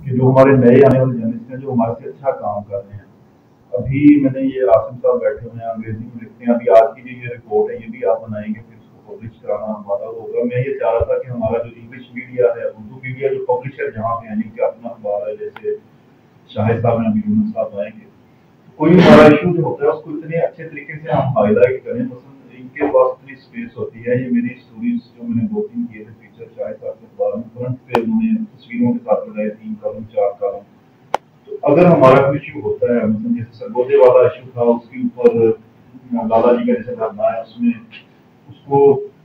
कि जो हमारे नए आने वाले जर्नलिस्ट हैं जो हमारे से अच्छा काम कर रहे हैं। अभी मैंने ये आसिम साहब बैठे हुए हैं, अंग्रेजी में लिखते हैं। अभी आज की जो ये रिपोर्ट है ये भी आप बनाएंगे, फिर उसको पब्लिश कराना हमारा होगा। मैं ये चाह रहा था कि हमारा जो इंग्लिश मीडिया है, उर्दू मीडिया जो पब्लिशर जहाँ पे हैं, जिनके अपना अखबार है, जैसे शाहिद साहब हैं, अभी यूनुस साहब आएंगे, कोई हमारा इशू जो होता है उसको इतने अच्छे तरीके से हम हाईलाइट करें। मतलब इनके पास इतनी स्पेस होती है। ये मेरी स्टोरीज जो मैंने 2-3 किए थे फीचर शाहिद साहब के अखबार में, फ्रंट पे उन्होंने तस्वीरों के साथ लगाए, 3 कॉलम 4 कॉलम। तो अगर हमारा कोई इशू होता है, मतलब जैसे सरगोदे वाला इशू था, उसके ऊपर लाला जी का जैसे धरना है, उसमें उसको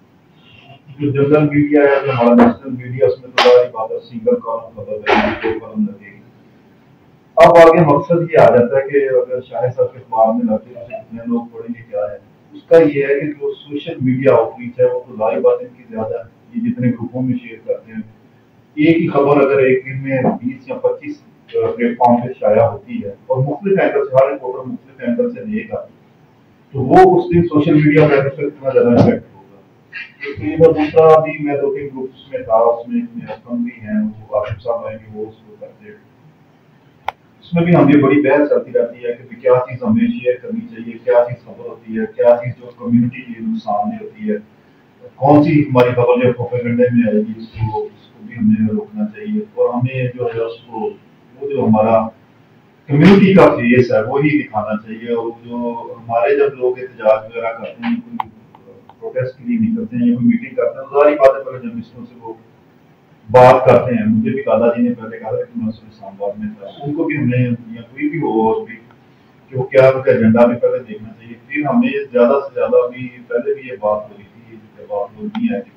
जो जनरल मीडिया है, जो हमारा नेशनल मीडिया, उसमें तो सारी बात है, सिंगल कॉलम खबर लगेगी, 2 कॉलम लगेगी। अब आगे मकसद ये आ जाता है कि अगर शाहिद साहब के अखबार में लाते हैं कितने लोग पढ़ेंगे क्या है। उसका ये है कि जो सोशल मीडिया आउटरीच है वो तो लाइव बात इनकी ज्यादा है। ये जितने ग्रुपों में शेयर करते हैं, एक ही खबर अगर एक दिन में 20 या 25 प्लेटफॉर्म पे शाया होती है और मुख्तलिफ एंगल से, हर रिपोर्टर मुख्तलिफ एंगल से देगा, तो वो उस दिन सोशल मीडिया पर इतना ज्यादा इफेक्ट होगा। तो ये बात। दूसरा, अभी मैं 2-3 ग्रुप्स में था, उसमें मेरे भी हैं, वो आसिफ साहब आएंगे, वो उसको करते हैं। उसमें भी हमें बड़ी बहस चलती रहती है कि क्या चीज हमें शेयर करनी चाहिए, क्या चीज खबर होती है, क्या चीज जो कम्युनिटी के लिए नुकसान नहीं होती है, कौन सी हमारी खबर जो प्रोपेगेंडे में आएगी उसको भी हमें रोकना चाहिए। और हमें जो है उसको, वो जो हमारा कम्युनिटी का फेस है वही दिखाना चाहिए। और जो हमारे जब लोग एहतजाज वगैरह करते हैं, कोई प्रोटेस्ट के लिए निकलते हैं या कोई मीटिंग करते हैं, तो सारी बातें पहले जर्नलिस्टों से वो बात करते हैं। मुझे भी दादाजी ने पहले कहा था कि मैं उसमें इस्लामाबाद में था, उनको भी हमें, या कोई भी हो और भी, कि वो क्या उनका एजेंडा भी पहले देखना चाहिए। फिर हमें ज्यादा से ज्यादा, भी पहले भी ये बात हो रही थी, जब आप लोग नहीं आए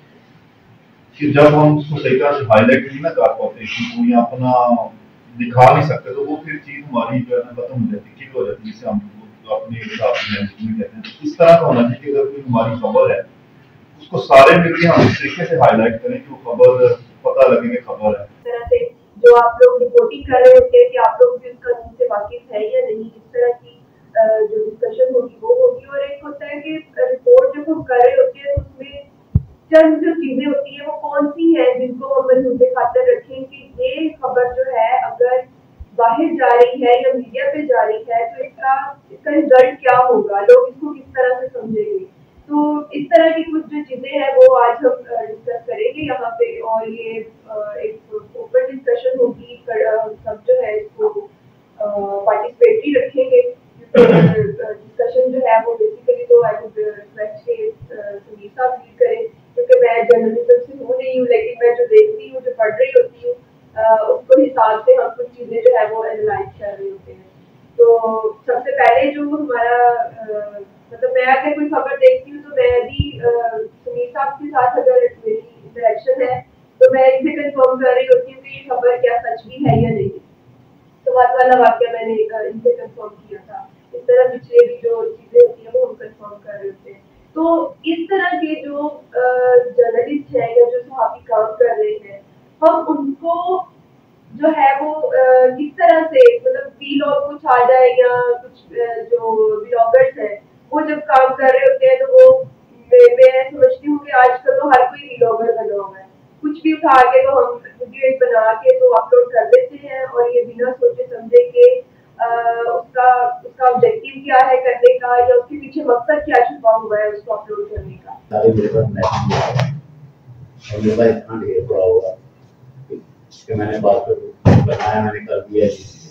कि जब हम उसको सही तरह से हाईलाइट नहीं ना कर पाते, कि कोई अपना दिखा नहीं सकते, तो वो फिर चीज हमारी जो है ना खत्म हो जाती, किल हो जाती है, जिसे हम अपने हिसाब से कहते हैं। तो इस तरह का होना चाहिए कि अगर कोई हमारी खबर है उसको सारे मीडिया हम इस तरीके से हाईलाइट करें कि वो खबर पता लगे कि खबर है। तरह से जो आप लोग रिपोर्टिंग कर रहे होते हैं कि आप लोग भी उसका से वाकिफ है या नहीं, इस तरह की जो डिस्कशन होगी वो होगी। और एक होता है कि रिपोर्ट जब हम कर रहे होते हैं तो उसमें चंद जो चीजें होती है वो कौन सी है जिनको हम मजबूत खातर रखें कि ये खबर जो है अगर बाहर जा रही है या मीडिया पे जा रही है तो इसका रिजल्ट क्या होगा, लोग इसको किस तरह से समझेंगे। तो इस तरह की कुछ जो चीजें हैं वो आज हम डिस्कस करेंगे यहाँ पे। और ये एक ओपन डिस्कशन होगी, सब जो है इसको पार्टिसिपेटरी रखेंगे। डिस्कशन जो है वो बेसिकली तो आई वुड रिक्वेस्ट के सुनील साहब लीड करें, क्योंकि मैं जर्नलिज्म से हूँ नहीं हूँ, लेकिन मैं जो देखती हूँ, जो पढ़ रही होती हूँ, उसको हिसाब से हम कुछ चीजें जो है वो एनालाइज कर रहे होते हैं। तो सबसे पहले जो हमारा मतलब मैं अगर कोई खबर देखती हूँ तो मैं भी सुनील साहब के साथ अगर मेरी इंटरेक्शन है तो मैं इनसे कंफर्म कर रही होती हूँ कि ये खबर क्या सच भी है या नहीं। तो बात वाला वाक्य मैंने इनसे कंफर्म किया था। इस तरह पिछले भी जो चीजें होती है वो हम कंफर्म कर रहे होते हैं। तो इस तरह के जो जर्नलिस्ट है या जो सहाफी काम कर रहे हैं, हम उनको जो है वो किस तरह से, मतलब वीलॉग कुछ आ जाए या कुछ जो व्लॉगर्स हैं वो जब काम कर रहे होते हैं तो वो मैं समझती हूँ कि आजकल तो हर कोई व्लॉगर बना हुआ है। कुछ भी उठा के तो हम वीडियो बना के तो अपलोड कर देते हैं और ये बिना सोचे समझे के उसका उसका ऑब्जेक्टिव क्या है करने का या उसके पीछे मकसद क्या छुपा हुआ है उसको अपलोड करने का। कि मैंने बात बनाया, मैंने कर दिया,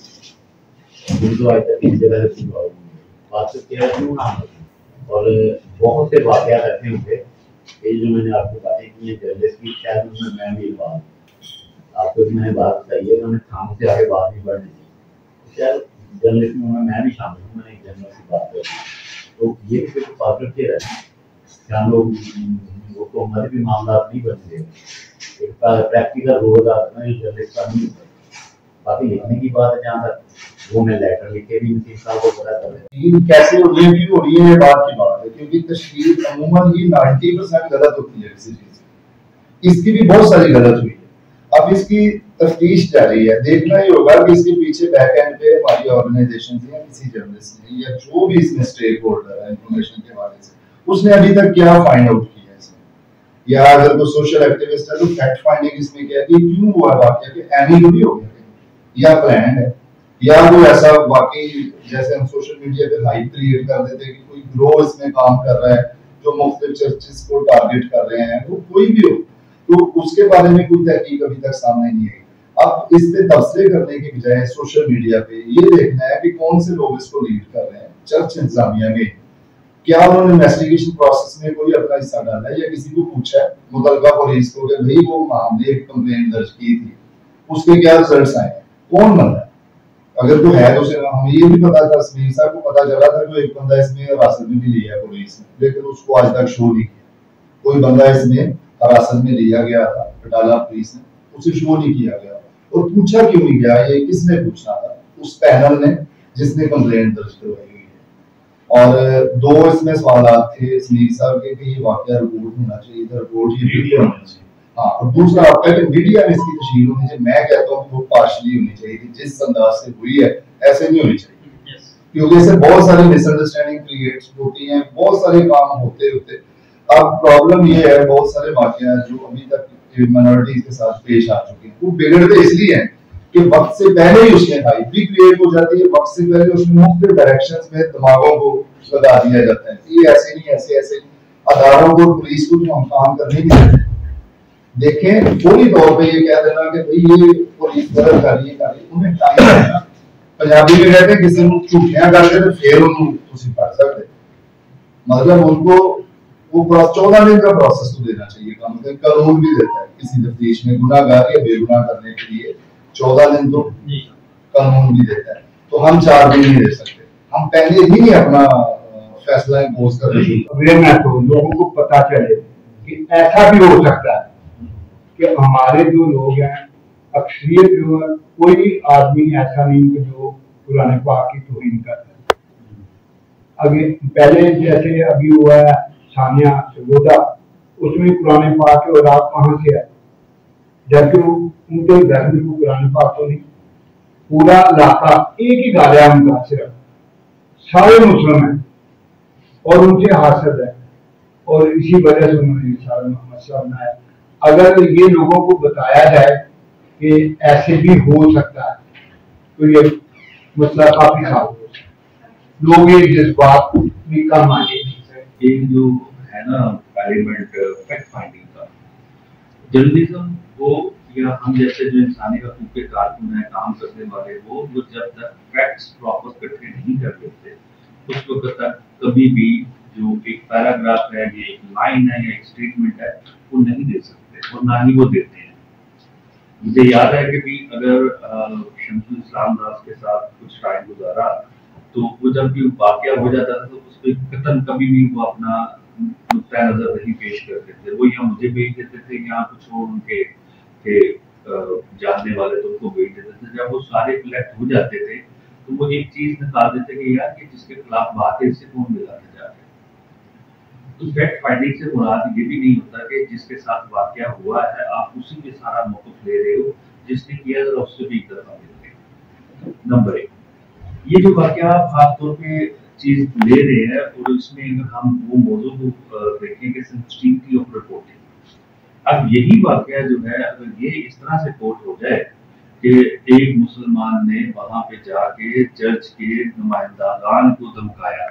आज तक इस जगह से बात किया क्यों ना। और बहुत से वाकयात ऐसे होंगे, ये जो मैंने आपको बातें की है जर्नलिस्ट की, शायद उसमें मैं भी बात आपको मैंने बात बताई है, मैंने थाम से आगे बात नहीं बढ़नी थी, शायद जर्नलिस्ट में मैं भी शामिल हूँ, मैंने एक जर्नलिस्ट की बात करी। तो ये फिर पॉजिटिव के रहते हैं कि हम लोग वो हमारे भी मामला नहीं बन एक प्रैक्टिकल रोल का जर्नलिस्ट का नहीं होता। बाकी लिखने की बात है, जहाँ तक वो मैं लेटर लिखे भी इनके साथ को पता चले कैसे हो रही है बात की बात है, क्योंकि तशरीह अमूमन ही 90% गलत होती है किसी चीज की। इसकी भी बहुत सारी गलत हुई है, अब इसकी तफ्तीश जारी है। देखना ही होगा कि इसके पीछे बैक एंड पे हमारी ऑर्गेनाइजेशन या किसी जर्नलिस्ट ने या जो भी इसमें स्टेक होल्डर है इंफॉर्मेशन के हवाले से, उसने अभी तक क्या फाइंड आउट किया है इसमें, या अगर कोई सोशल एक्टिविस्ट है तो फैक्ट फाइंडिंग इसमें क्या है कि क्यों हुआ वाकया, कि एनी तो नहीं हो गया या प्लान है, या कोई ऐसा वाकई जैसे हम सोशल मीडिया पे हाइप क्रिएट कर देते हैं कि कोई ग्रो इसमें काम कर रहा है जो मुख्तलिफ चर्चेस को टारगेट कर रहे हैं, वो कोई भी हो, तो उसके बारे में कोई तहकीक अभी तक सामने नहीं आई। अब इस पे तबसरे करने के बजाय सोशल मीडिया पे ये देखना है कि कौन से लोग इसको लीड कर रहे हैं। चर्च इंतजामिया में क्या उन्होंने इन्वेस्टिगेशन प्रोसेस में कोई अपना हिस्सा डाला है या किसी को पूछा है मुतलका पुलिस को कि भाई वो हमने एक कंप्लेंट दर्ज की थी, उसके क्या रिजल्ट्स आए, कौन बंदा है? अगर कोई है तो हमें ये भी पता था, समीर साहब को पता चला था कि एक बंदा इसमें हिरासत में भी लिया पुलिस ने, लेकिन उसको आज तक शो नहीं किया। कोई बंदा इसमें हिरासत में लिया गया था बटाला पुलिस ने, उसे शो नहीं किया गया और पूछा क्यों नहीं गया, ये किसने पूछना था? उस पैनल ने जिसने कंप्लेंट दर्ज करवाई हुई है। और दो इसमें सवालात थे समीर साहब के कि ये वाकया रिपोर्ट होना चाहिए था, रिपोर्ट ये वीडियो होना चाहिए। हाँ, और दूसरा आपका कि मीडिया में इसकी तशहीर होनी चाहिए। मैं कहता हूँ वो पार्शली होनी चाहिए थी, जिस अंदाज से हुई है ऐसे नहीं होनी चाहिए, क्योंकि इससे बहुत सारी मिसअंडरस्टैंडिंग क्रिएट होती हैं, बहुत सारे काम होते होते। अब प्रॉब्लम ये है बहुत सारे वाकया जो अभी तक माइनॉरिटीज के साथ पेश आ चुके हैं, वो बिगड़ते इसलिए हैं कि वक्त से पहले ही उसमें हाइप भी क्रिएट हो जाती है, वक्त से पहले उसमें मुख्तलिफ डायरेक्शंस में दिमागों को लगा दिया जाता है कि ये ऐसे नहीं, ऐसे ऐसे। अदारों को, पुलिस को तो हम काम करने नहीं देते। देखें पूरी तौर पे ये कह देना कि भाई ये पुलिस गलत कर रही है, उन्हें टाइम है ना। पंजाबी में कहते हैं किसी को झूठियां करके तो फिर उन्हें तुसी कर सकते, मतलब उनको वो 14 दिन का प्रोसेस तो देना चाहिए। कम से कम कानून भी देता है किसी तफ्तीश में गुनाहगार या बेगुनाह करने के लिए 14 दिन तो कानून भी देता है, तो हम 4 दिन नहीं दे सकते। हम पहले ही अपना फैसला इम्पोज कर रहे हैं। अवेयरनेस हो, लोगों को पता चले कि ऐसा भी हो सकता है कि हमारे जो लोग हैं, अक्सरियत जो है, कोई भी आदमी ऐसा नहीं कि जो कुरान पाक की तौहीन करता है। अभी पहले जैसे अभी हुआ है सानिया सरगोदा, उसमें कुरान पाक और आप कहाँ से है, जबकि उनके घर में कुरान पाक तो नहीं। पूरा इलाका एक ही गालिया उनका सिर्फ, सारे मुस्लिम हैं और उनसे हासद है, और इसी वजह से उन्होंने सारा मसला बनाया। अगर ये लोगों को बताया जाए कि ऐसे भी हो सकता है तो ये मसला काफी हल हो सकता है। लोग ये जज्बात में कम आने। एक जो है ना एलिमेंट फैक्ट फाइंडिंग का, जर्नलिज्म वो या हम जैसे जो इंसानी हकूक के कारकुन है, काम करने वाले, वो जब तक फैक्ट्स प्रॉपर इकट्ठे नहीं कर लेते उस वक्त तक कभी भी जो एक पैराग्राफ है, ये एक लाइन है या एक स्टेटमेंट है, वो नहीं दे सकते और ना ही वो देते हैं। मुझे याद है कि भी अगर शमसुल इस्लाम दास के साथ कुछ टाइम गुजारा तो वो जब भी वाकया हो जाता था तो उस पर कतन कभी भी वो अपना नुक्ता नजर नहीं पेश करते थे। वो यहाँ मुझे भेज देते थे, यहाँ कुछ और उनके थे जानने वाले तो उनको भेज देते थे। जब वो सारे कलेक्ट हो जाते थे तो वो एक चीज निकाल देते कि यार कि जिसके खिलाफ बात है इससे कौन मिलाने जा रहे हैं। तो फैक्ट फाइंडिंग से मुराद ये भी नहीं होता कि जिसके साथ वाकया हुआ है आप उसी में सारा मौक़िफ़ ले रहे हो, जिसने किया जरा उससे भी एक दफा मिलते। नंबर 1, ये जो वाकया खासतौर पे चीज ले रहे हैं और इसमें अगर हम वो मौजू को देखें कि सेंसिटिविटी ऑफ रिपोर्टिंग, अब यही वाकया जो है अगर ये इस तरह से कोट हो जाए कि एक मुसलमान ने वहां पे जाके चर्च के नुमाइंदागान को धमकाया,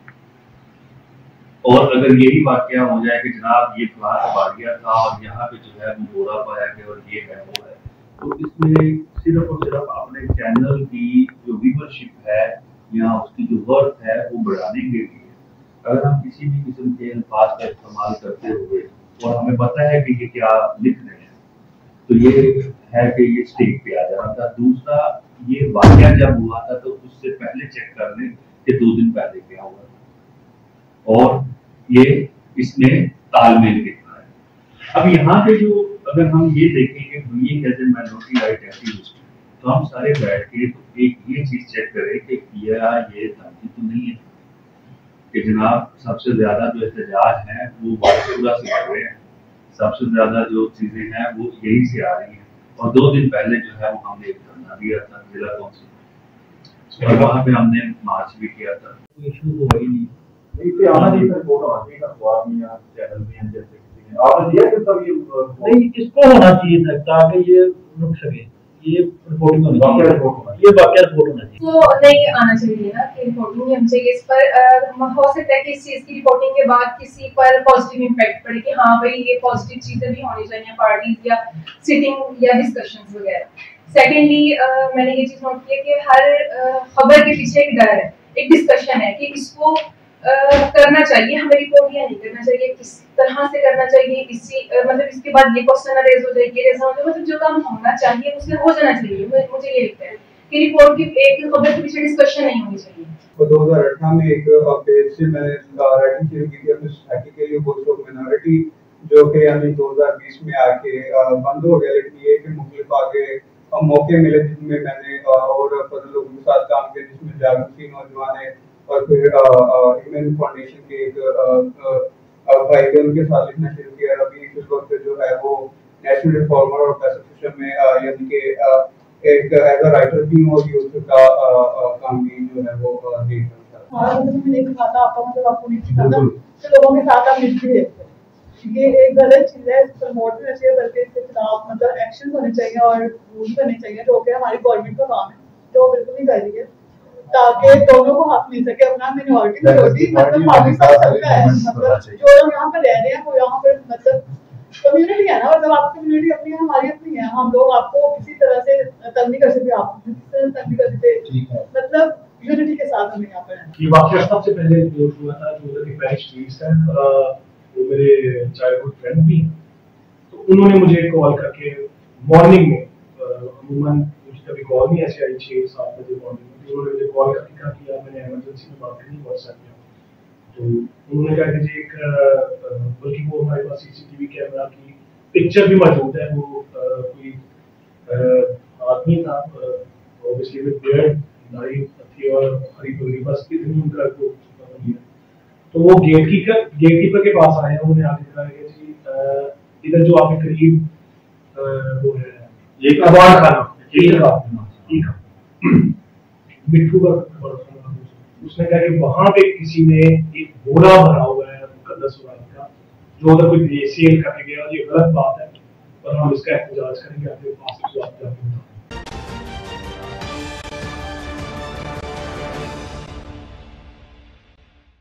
और अगर यही वाकया हो जाए कि जनाब ये फलां बागिया था और यहाँ पे जो है वो बोरा पाया गया और ये है वो है, तो इसमें सिर्फ और सिर्फ अपने चैनल की जो व्यूअरशिप है या उसकी जो वर्थ है वो बढ़ाने के लिए अगर हम किसी भी किस्म के अल्फाज का इस्तेमाल करते हुए और हमें पता है कि ये क्या लिख रहे हैं, तो ये है कि ये स्टेज पे आ जाना था। दूसरा, ये वाकया जब हुआ था तो उससे पहले चेक कर लें कि 2 दिन पहले क्या हुआ था और ये इसमें तालमेल कितना है। अब यहाँ पे जो अगर हम ये देखेंगे being as a minority right activist, तो हम सारे बैठ के तो एक ये चीज चेक करें कि ये धमकी तो नहीं है कि जनाब सबसे ज्यादा जो एहतजाज है वो वाशुरा से कर रहे हैं, सबसे ज्यादा जो चीजें हैं वो यही से आ रही हैं, और 2 दिन पहले जो है वो हमने एक धरना दिया था जिला कौंसिल और वहाँ पे हमने मार्च भी किया था। इशू तो वही नहीं नहीं, इसको होना चाहिए था ताकि ये रुक सके। ये रिपोर्टिंग होनी वाकया चाहिए, रिपोर्ट होना ये वाकया रिपोर्ट होना चाहिए। तो नहीं आना चाहिए ना कि रिपोर्टिंग नहीं होनी चाहिए इस पर। हो सकता है कि इस चीज़ की रिपोर्टिंग के बाद किसी पर पॉजिटिव इम्पैक्ट पड़े कि हाँ भाई ये पॉजिटिव चीज़ें भी होनी चाहिए पार्टीज या सिटिंग या डिस्कशंस वगैरह। सेकेंडली मैंने ये चीज़ नोट की है कि हर खबर के पीछे एक डर है, एक डिस्कशन है कि इसको करना चाहिए हमें रिपोर्ट या नहीं करना चाहिए, किस तरह से करना चाहिए, इसी मतलब इसके बाद ये क्वेश्चन रेज हो जाएगी, रेज हो जाएगा, मतलब जो काम होना चाहिए उसमें हो जाना चाहिए। मुझे ये लगता है कि रिपोर्ट की एक खबर के पीछे डिस्कशन नहीं होनी चाहिए। तो 2018 में एक पेज से मैंने राइटिंग शुरू की थी अपनी सोसाइटी के लिए, वोट्स ऑफ मिनॉरिटी, जो कि यानी 2020 में आके बंद हो गया। लेकिन ये कि मुख्तलिफ आगे मौके मिले जिसमें मैंने और फजल लोगों के साथ काम किया, जिसमें जागरूक नौजवान है और फिर ह्यूमन फाउंडेशन के एक भाई थे, उनके साथ लिखना शुरू किया। अभी इस वक्त जो है वो नेशनल रिफॉर्मर और एसोसिएशन में यानी कि एक एज अ राइटर भी हूँ और यूथ का काम भी जो है वो देख रहा हाँ, मतलब मैंने कहा था आपका मतलब आपको नहीं सिखाता तो लोगों के साथ आप मिलते हैं, ये एक गलत चीज है, प्रमोट नहीं चाहिए बल्कि इसके खिलाफ मतलब एक्शन होने चाहिए और रूल करने चाहिए, जो कि हमारी गवर्नमेंट का काम है, जो बिल्कुल नहीं कर रही है, ताकि दोनों को हक मिल सके अपना मिनॉरिटी मतलब पाकिस्तान सकता है। मतलब जो लोग यहाँ पर रह रहे हैं वो यहाँ पर मतलब कम्युनिटी है ना, मतलब आपकी कम्युनिटी अपनी है, हमारी अपनी है, हम लोग आपको किसी तरह से तंग नहीं कर सकते, आप किसी तरह तंग नहीं कर सकते, मतलब यूनिटी के साथ हमें यहाँ पर है। ये वाकया सबसे पहले रिपोर्ट हुआ था 2022 है, वो मेरे चाइल्डहुड फ्रेंड भी, तो उन्होंने मुझे कॉल करके मॉर्निंग में, अमूमन मुझे कभी कॉल नहीं ऐसे आई 6-7 बजे मॉर्निंग में, उन्होंने मुझे कॉल करके कहा कि यार मैंने इमरजेंसी में बात करनी व्हाट्सएप में, तो उन्होंने कहा कि जी एक बल्कि वो हमारे पास सीसीटीवी कैमरा की पिक्चर भी मौजूद है, वो कोई आदमी था ऑब्वियसली विद बियर्ड, दाढ़ी थी और हरी पगड़ी, बस इतनी उनका को लिया। तो वो गेटकीपर के पास आए, उन्होंने आके कहा कि जी इधर जो आपके करीब वो है ये कबाड़ खाना मिट्टू का, उसने कहा कि वहां पे किसी ने एक बोरा भरा हुआ है मुकद्दस का, जो उधर कोई सेल करके गया, ये गलत बात है और हम इसका एहतजाज करेंगे आपके पास।